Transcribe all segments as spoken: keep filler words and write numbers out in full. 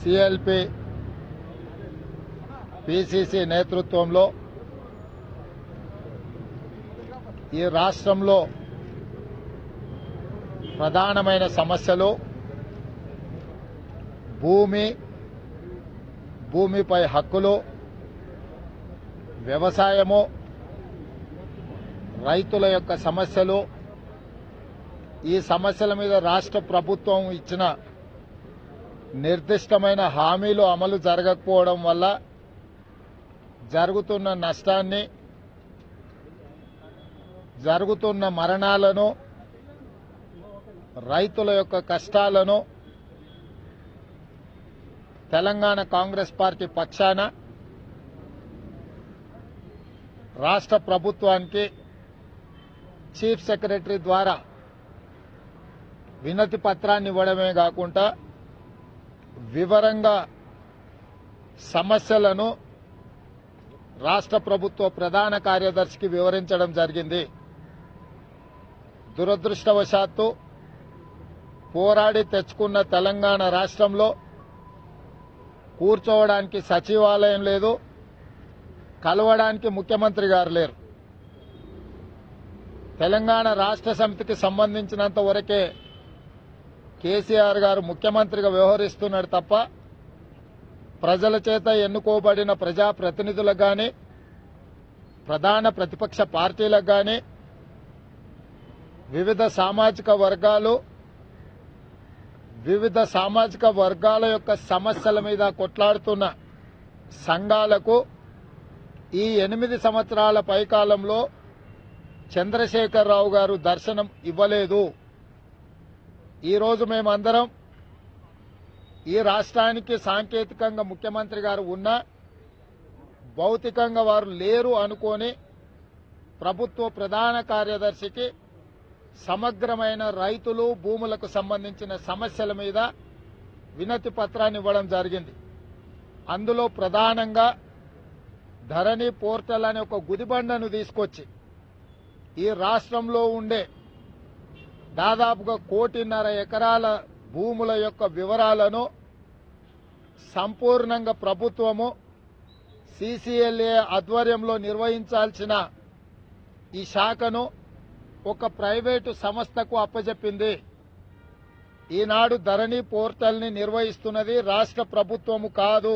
CLP PCC నేతృత్వంలో ఈ రాష్ట్రంలో ప్రధానమైన సమస్యలు భూమి, భూమిపై హక్కులు, వ్యవసాయము, రైతుల యొక్క సమస్యలు, ఈ సమస్యల మీద రాష్ట్ర ప్రభుత్వం ఇచ్చిన నిర్దిష్టమైన హామీలు అమలు జరగకపోవడం వల్ల జరుగుతున్న నష్టాన్ని, జరుగుతున్న మరణాలను, రైతుల యొక్క కష్టాలను తెలంగాణ కాంగ్రెస్ పార్టీ పక్షాన రాష్ట్ర ప్రభుత్వానికి చీఫ్ సెక్రటరీ ద్వారా వినతి పత్రాన్ని ఇవ్వడమే కాకుండా వివరంగా సమస్యలను రాష్ట్ర ప్రభుత్వ ప్రధాన కార్యదర్శికి వివరించడం జరిగింది. దురదృష్టవశాత్తు పోరాడి తెచ్చుకున్న తెలంగాణ రాష్ట్రంలో కూర్చోవడానికి సచివాలయం లేదు, కలవడానికి ముఖ్యమంత్రి గారు లేరు. తెలంగాణ రాష్ట్ర సమితికి సంబంధించినంత వరకే కేసీఆర్ గారు ముఖ్యమంత్రిగా వ్యవహరిస్తున్నాడు తప్ప ప్రజల చేత ఎన్నుకోబడిన ప్రజాప్రతినిధులకు గాని, ప్రధాన ప్రతిపక్ష పార్టీలకు గాని, వివిధ సామాజిక వర్గాలు వివిధ సామాజిక వర్గాల యొక్క సమస్యల మీద కొట్లాడుతున్న సంఘాలకు ఈ ఎనిమిది సంవత్సరాల పైకాలంలో చంద్రశేఖరరావు గారు దర్శనం ఇవ్వలేదు. ఈరోజు మేమందరం ఈ రాష్ట్రానికి సాంకేతికంగా ముఖ్యమంత్రి గారు ఉన్నా భౌతికంగా వారు లేరు అనుకొని ప్రభుత్వ ప్రధాన కార్యదర్శికి సమగ్రమైన రైతులు, భూములకు సంబంధించిన సమస్యల మీద వినతి పత్రాన్ని ఇవ్వడం జరిగింది. అందులో ప్రధానంగా ధరణి పోర్టల్ అనే ఒక గుదిబండను తీసుకొచ్చి ఈ రాష్ట్రంలో ఉండే దాదాపుగా కోటిన్నర ఎకరాల భూముల యొక్క వివరాలను సంపూర్ణంగా ప్రభుత్వము సీసీఎల్ఏ ఆధ్వర్యంలో నిర్వహించాల్సిన ఈ శాఖను ఒక ప్రైవేటు సంస్థకు అప్పజెప్పింది. ఈనాడు ధరణి పోర్టల్ ని నిర్వహిస్తున్నది రాష్ట్ర ప్రభుత్వము కాదు,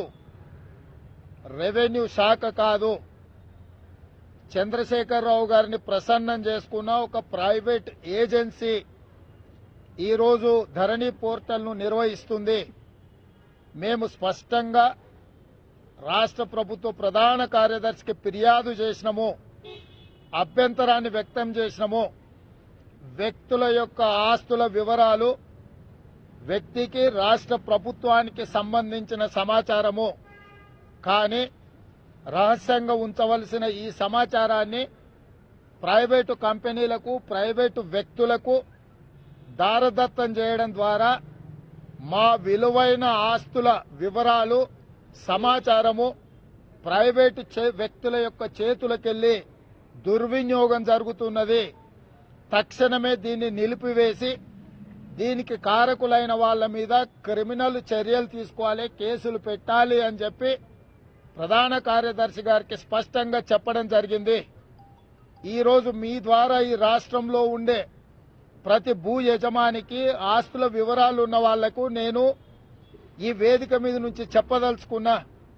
రెవెన్యూ శాఖ కాదు. చంద్రశేఖరరావు గారిని ప్రసన్నం చేసుకున్న ఒక ప్రైవేట్ ఏజెన్సీ ఈరోజు ధరణి పోర్టల్ ను నిర్వహిస్తుంది. మేము స్పష్టంగా రాష్ట్ర ప్రభుత్వ ప్రధాన కార్యదర్శికి ఫిర్యాదు చేసినాము, అభ్యంతరాన్ని వ్యక్తం చేసినాము. వ్యక్తుల యొక్క ఆస్తుల వివరాలు వ్యక్తికి రాష్ట్ర ప్రభుత్వానికి సంబంధించిన సమాచారము, కానీ రహస్యంగా ఉంచవలసిన ఈ సమాచారాన్ని ప్రైవేటు కంపెనీలకు, ప్రైవేటు వ్యక్తులకు దారదత్తం చేయడం ద్వారా మా విలువైన ఆస్తుల వివరాలు, సమాచారము ప్రైవేటు వ్యక్తుల యొక్క చేతులకెళ్లి దుర్వినియోగం జరుగుతున్నది. తక్షణమే దీన్ని నిలిపివేసి దీనికి కారకులైన వాళ్ల మీద క్రిమినల్ చర్యలు తీసుకోవాలి, కేసులు పెట్టాలి అని చెప్పి ప్రధాన కార్యదర్శి గారికి స్పష్టంగా చెప్పడం జరిగింది. ఈరోజు మీ ద్వారా ఈ రాష్ట్రంలో ఉండే ప్రతి భూ యజమానికి ఆస్తుల వివరాలు ఉన్న వాళ్లకు నేను ఈ వేదిక మీద నుంచి చెప్పదలుచుకున్నా,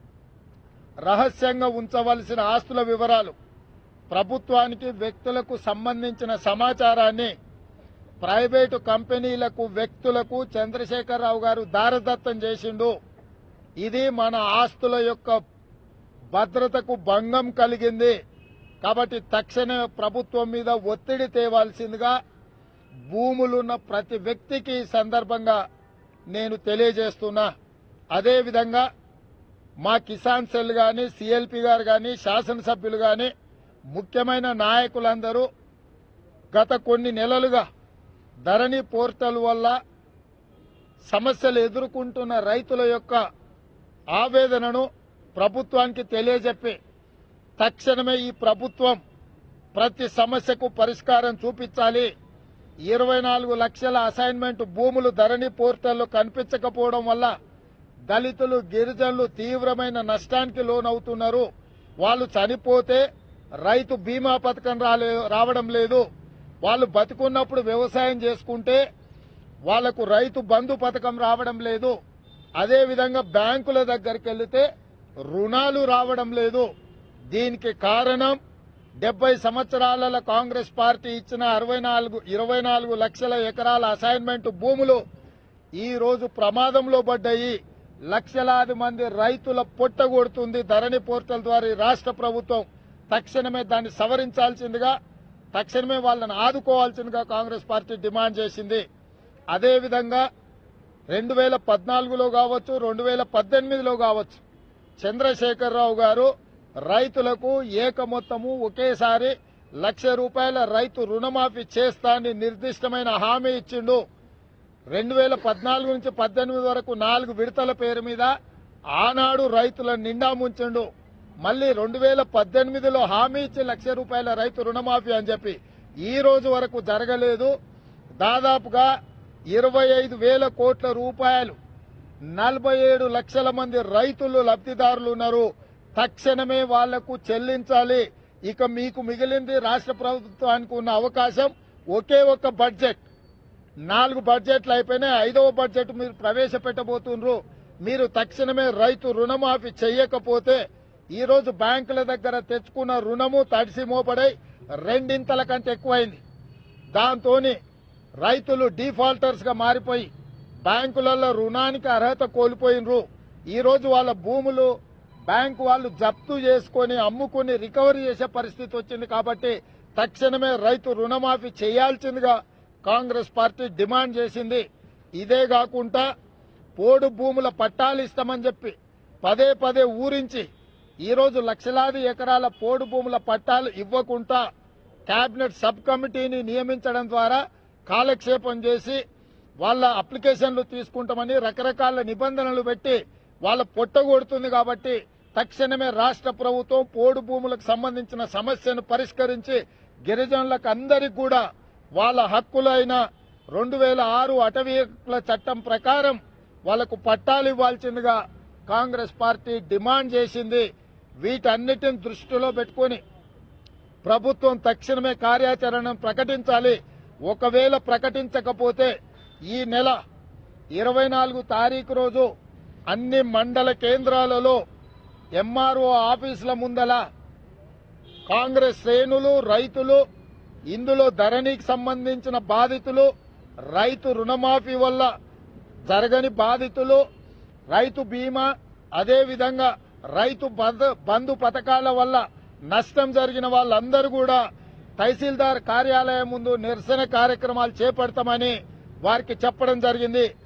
రహస్యంగా ఉంచవలసిన ఆస్తుల వివరాలు, ప్రభుత్వానికి వ్యక్తులకు సంబంధించిన సమాచారాన్ని ప్రైవేటు కంపెనీలకు, వ్యక్తులకు చంద్రశేఖరరావు గారు దారదత్తం చేసిండు. ఇది మన ఆస్తుల యొక్క భద్రతకు భంగం కలిగింది. కాబట్టి తక్షణమే ప్రభుత్వం మీద ఒత్తిడి తేవాల్సిందిగా భూములున్న ప్రతి వ్యక్తికి ఈ సందర్భంగా నేను తెలియజేస్తున్నా. అదేవిధంగా మా కిసాన్ సెల్ గాని, సిఎల్పి గారు గాని, శాసనసభ్యులు గాని, ముఖ్యమైన నాయకులందరూ గత కొన్ని నెలలుగా ధరణి పోర్టల్ వల్ల సమస్యలు ఎదుర్కొంటున్న రైతుల యొక్క ఆవేదనను ప్రభుత్వానికి తెలియజెప్పి తక్షణమే ఈ ప్రభుత్వం ప్రతి సమస్యకు పరిష్కారం చూపించాలి. ఇరవై నాలుగు లక్షల అసైన్మెంట్ భూములు ధరణి పోర్టల్లో కనిపించకపోవడం వల్ల దళితులు గిరిజనులు తీవ్రమైన నష్టానికి లోనవుతున్నారు. వాళ్ళు చనిపోతే రైతు బీమా పథకం రాలే రావడం లేదు. వాళ్ళు బతుకున్నప్పుడు వ్యవసాయం చేసుకుంటే వాళ్లకు రైతు బంధు పథకం రావడం లేదు. అదేవిధంగా బ్యాంకుల దగ్గరికి వెళ్తే రుణాలు రావడం లేదు. దీనికి కారణం డెబ్బై సంవత్సరాల కాంగ్రెస్ పార్టీ ఇచ్చిన అరవై నాలుగు ఇరవై నాలుగు లక్షల ఎకరాల అసైన్మెంట్ భూములు ఈ రోజు ప్రమాదంలో పడ్డాయి. లక్షలాది మంది రైతుల పొట్టగొడుతుంది ధరణి పోర్టల్ ద్వారా రాష్ట్ర ప్రభుత్వం. తక్షణమే దాన్ని సవరించాల్సిందిగా, తక్షణమే వాళ్ళని ఆదుకోవాల్సిందిగా కాంగ్రెస్ పార్టీ డిమాండ్ చేసింది. అదేవిధంగా రెండు వేల పద్నాలుగులో కావచ్చు, రెండు వేల పద్దెనిమిదిలో కావచ్చు, చంద్రశేఖరరావు గారు రైతులకు ఏక మొత్తము ఒకేసారి లక్ష రూపాయల రైతు రుణమాఫీ చేస్తానని నిర్దిష్టమైన హామీ ఇచ్చిండు. రెండు వేల పద్నాలుగు నుంచి పద్దెనిమిది వరకు నాలుగు విడతల పేరు మీద ఆనాడు రైతుల నిండా ముంచిండు. మళ్లీ రెండు వేల పద్దెనిమిదిలో హామీ ఇచ్చి లక్ష రూపాయల రైతు రుణమాఫీ అని చెప్పి ఈ రోజు వరకు జరగలేదు. దాదాపుగా ఇరవై ఐదు వేల కోట్ల రూపాయలు నలభై ఏడు లక్షల మంది రైతులు లబ్ధిదారులు ఉన్నారు. తక్షణమే వాళ్లకు చెల్లించాలి. ఇక మీకు మిగిలింది రాష్ట్ర ప్రభుత్వానికి ఉన్న అవకాశం ఒకే ఒక్క బడ్జెట్. నాలుగు బడ్జెట్లు అయిపోయినాయి, ఐదవ బడ్జెట్ మీరు ప్రవేశపెట్టబోతున్నారు. మీరు తక్షణమే రైతు రుణమాఫీ చేయకపోతే ఈ రోజు బ్యాంకుల దగ్గర తెచ్చుకున్న రుణము తడిసి మోపడై రెండింతల కంటే ఎక్కువైంది. దాంతో రైతులు డిఫాల్టర్స్ గా మారిపోయి బ్యాంకులలో రుణానికి అర్హత కోల్పోయినరు. ఈ రోజు వాళ్ళ భూములు బ్యాంకు వాళ్ళు జప్తు చేసుకుని అమ్ముకుని రికవరీ చేసే పరిస్థితి వచ్చింది. కాబట్టి తక్షణమే రైతు రుణమాఫీ చేయాల్సిందిగా కాంగ్రెస్ పార్టీ డిమాండ్ చేసింది. ఇదే కాకుండా పోడు భూముల పట్టాలు ఇస్తామని చెప్పి పదే పదే ఊరించి ఈ రోజు లక్షలాది ఎకరాల పోడు భూముల పట్టాలు ఇవ్వకుండా కేబినెట్ సబ్ కమిటీని నియమించడం ద్వారా కాలక్షేపం చేసి వాళ్ళ అప్లికేషన్లు తీసుకుంటామని రకరకాల నిబంధనలు పెట్టి వాళ్ళ పొట్టగొడుతుంది. కాబట్టి తక్షణమే రాష్ట్ర ప్రభుత్వం పోడు భూములకు సంబంధించిన సమస్యను పరిష్కరించి గిరిజనులకు అందరికీ కూడా వాళ్ళ హక్కులైన రెండు వేల ఆరు అటవీ హక్కుల చట్టం ప్రకారం వాళ్లకు పట్టాలు ఇవ్వాల్సిందిగా కాంగ్రెస్ పార్టీ డిమాండ్ చేసింది. వీటన్నిటిని దృష్టిలో పెట్టుకుని ప్రభుత్వం తక్షణమే కార్యాచరణను ప్రకటించాలి. ఒకవేళ ప్రకటించకపోతే ఈ నెల ఇరవై నాలుగు తారీఖు రోజు అన్ని మండల కేంద్రాలలో ఎంఆర్ఓ ఆఫీసుల ముందల కాంగ్రెస్ శ్రేణులు, రైతులు, ఇందులో ధరణికి సంబంధించిన బాధితులు, రైతు రుణమాఫీ వల్ల జరగని బాధితులు, రైతు బీమా, అదేవిధంగా రైతు బంధు పథకాల వల్ల నష్టం జరిగిన వాళ్ళందరూ కూడా తహసీల్దార్ కార్యాలయం ముందు నిరసన కార్యక్రమాలు చేపడతామని వారికి చెప్పడం జరిగింది.